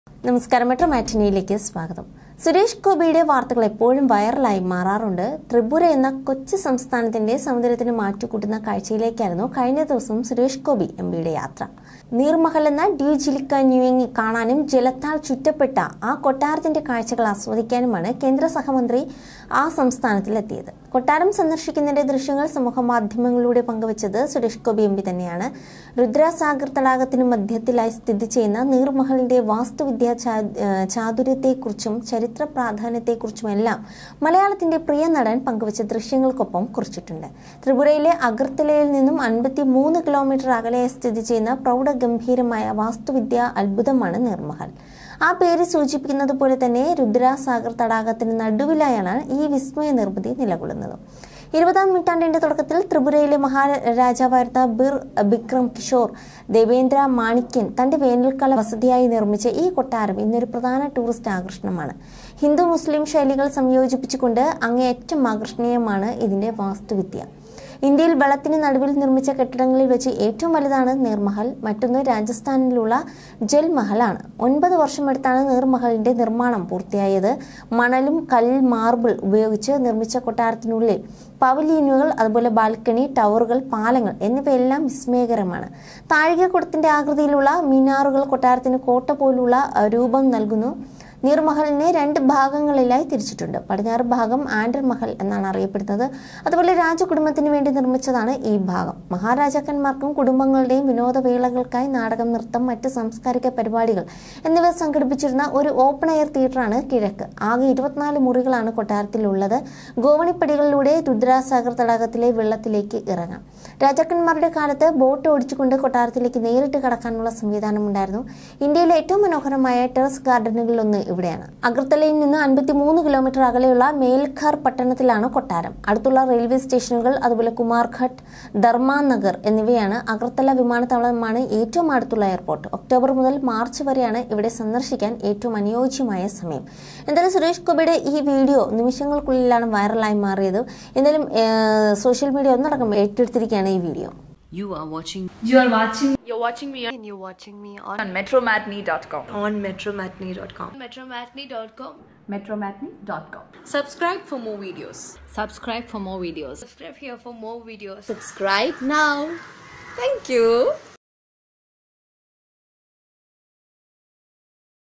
നമസ്കാരം മെട്രോമാറ്റിനിയിലേക്ക് സ്വാഗതം. സുരേഷ് ഗോപിയുടെ വാർത്തകൾ എപ്പോഴും വൈറലായി മാറാറുണ്ട്. ത്രിപുര എന്ന കൊച്ചു സംസ്ഥാനത്തിന്റെ സമുദ്രത്തിന് മാറ്റുകൂട്ടുന്ന കാഴ്ചയിലേക്കായിരുന്നു കഴിഞ്ഞ ദിവസം സുരേഷ് ഗോപി എംപിയുടെ യാത്ര. നീർമഹൽ എന്ന ഡ്യൂജിലിക്ക ന്യൂയിങ് കാണാനും ജലത്താൽ ചുറ്റപ്പെട്ട ആ കൊട്ടാരത്തിന്റെ കാഴ്ചകൾ ആസ്വദിക്കാനുമാണ് കേന്ദ്ര സഹമന്ത്രി ആ സംസ്ഥാനത്തിലെത്തിയത്. കൊട്ടാരം സന്ദർശിക്കുന്നതിന്റെ ദൃശ്യങ്ങൾ സമൂഹമാധ്യമങ്ങളിലൂടെ പങ്കുവച്ചത് സുരേഷ് ഗോപി എംപി തന്നെയാണ്. രുദ്രസാഗർ തടാകത്തിനു മധ്യത്തിലായി സ്ഥിതി ചെയ്യുന്ന നീർമഹലിന്റെ വാസ്തുവിദ്യ ചാതുര്യത്തെക്കുറിച്ചും ചരിത്ര പ്രാധാന്യത്തെക്കുറിച്ചുമെല്ലാം മലയാളത്തിന്റെ പ്രിയ നടൻ പങ്കുവച്ച ദൃശ്യങ്ങൾക്കൊപ്പം കുറിച്ചിട്ടുണ്ട്. ത്രിപുരയിലെ അഗർത്തലയിൽ നിന്നും 53 കിലോമീറ്റർ അകലെയായി സ്ഥിതി ചെയ്യുന്ന പ്രൗഢഗംഭീരമായ വാസ്തുവിദ്യ അത്ഭുതമാണ് നീർമഹൽ. ആ പേര് സൂചിപ്പിക്കുന്നത് പോലെ തന്നെ രുദ്രസാഗർ തടാകത്തിന് നടുവിലായാണ് ഈ വിസ്മയ നിർമ്മിതി നിലകൊള്ളുന്നത്. 20ാം നൂറ്റാണ്ടിന്റെ തുടക്കത്തിൽ ത്രിപുരയിലെ മഹാരാജാവായിരുന്ന ബിക്രം കിഷോർ ദേവേന്ദ്ര മാണിക്യൻ തന്റെ വേനൽക്കാല വസതിയായി നിർമ്മിച്ച ഈ കൊട്ടാരം ഇന്നൊരു പ്രധാന ടൂറിസ്റ്റ് ആകർഷണമാണ്. ഹിന്ദു മുസ്ലിം ശൈലികൾ സംയോജിപ്പിച്ചുകൊണ്ട് അങ്ങേയറ്റം ആകർഷണീയമാണ് ഇതിന്റെ വാസ്തുവിദ്യ. ഇന്ത്യയിൽ വെള്ളത്തിന് നടുവിൽ നിർമ്മിച്ച കെട്ടിടങ്ങളിൽ വെച്ച് ഏറ്റവും വലുതാണ് നീർമഹൽ. മറ്റൊന്ന് രാജസ്ഥാനിലുള്ള ജൽമഹലാണ്. 9 വർഷമെടുത്താണ് നീർമഹലിന്റെ നിർമ്മാണം പൂർത്തിയായത്. മണലും മാർബിൾ ഉപയോഗിച്ച് നിർമ്മിച്ച കൊട്ടാരത്തിനുള്ളിൽ പവലിയനുകൾ, അതുപോലെ ബാൽക്കണി, ടവറുകൾ, പാലങ്ങൾ എന്നിവയെല്ലാം വിസ്മയകരമാണ്. താഴികക്കുടത്തിന്റെ ആകൃതിയിലുള്ള മിനാറുകൾ കൊട്ടാരത്തിന് കോട്ട പോലുള്ള രൂപം നൽകുന്നു. നീർമഹലിനെ 2 ഭാഗങ്ങളിലായി തിരിച്ചിട്ടുണ്ട്. പടിഞ്ഞാറ് ഭാഗം ആൻഡർ മഹൽ എന്നാണ് അറിയപ്പെടുന്നത്. അതുപോലെ രാജകുടുംബത്തിന് വേണ്ടി നിർമ്മിച്ചതാണ് ഈ ഭാഗം. മഹാരാജാക്കന്മാർക്കും കുടുംബങ്ങളുടെയും വിനോദവേളകൾക്കായി നാടകം, നൃത്തം, മറ്റ് സാംസ്കാരിക പരിപാടികൾ എന്നിവ സംഘടിപ്പിച്ചിരുന്ന ഒരു ഓപ്പൺ എയർ തിയേറ്ററാണ് കിഴക്ക്. ആകെ 24 മുറികളാണ് കൊട്ടാരത്തിലുള്ളത്. ഗോവണിപ്പടികളിലൂടെ രുദ്രസാഗർ തടാകത്തിലെ വെള്ളത്തിലേക്ക് ഇറങ്ങാം. രാജാക്കന്മാരുടെ കാലത്ത് ബോട്ട് ഓടിച്ചുകൊണ്ട് കൊട്ടാരത്തിലേക്ക് നേരിട്ട് കടക്കാനുള്ള സംവിധാനം ഉണ്ടായിരുന്നു. ഇന്ത്യയിലെ ഏറ്റവും മനോഹരമായ ടെറസ് ഗാർഡനുകളിലൊന്ന് ഇവിടെയാണ്. അഗർത്തലയിൽ നിന്ന് 53 കിലോമീറ്റർ അകലെയുള്ള മേൽഘർ പട്ടണത്തിലാണ് കൊട്ടാരം. അടുത്തുള്ള റെയിൽവേ സ്റ്റേഷനുകൾ, അതുപോലെ കുമാർഘട്ട്, ധർമാനഗർ എന്നിവയാണ്. അഗർത്തല വിമാനത്താവളമാണ് ഏറ്റവും അടുത്തുള്ള എയർപോർട്ട്. ഒക്ടോബർ മുതൽ മാർച്ച് വരെയാണ് ഇവിടെ സന്ദർശിക്കാൻ ഏറ്റവും അനുയോജ്യമായ സമയം. എന്തായാലും സുരേഷ് ഗോപിയുടെ ഈ വീഡിയോ നിമിഷങ്ങൾക്കുള്ളിലാണ് വൈറലായി മാറിയത്. എന്തായാലും സോഷ്യൽ മീഡിയ ഒന്നടക്കം ഏറ്റെടുത്തിരിക്കുകയാണ് ഈ video. You're watching me on metromatinee.com. On metromatinee.com. metromatinee.com. Subscribe for more videos. Subscribe for more videos. Subscribe here for more videos. Subscribe now. Thank you.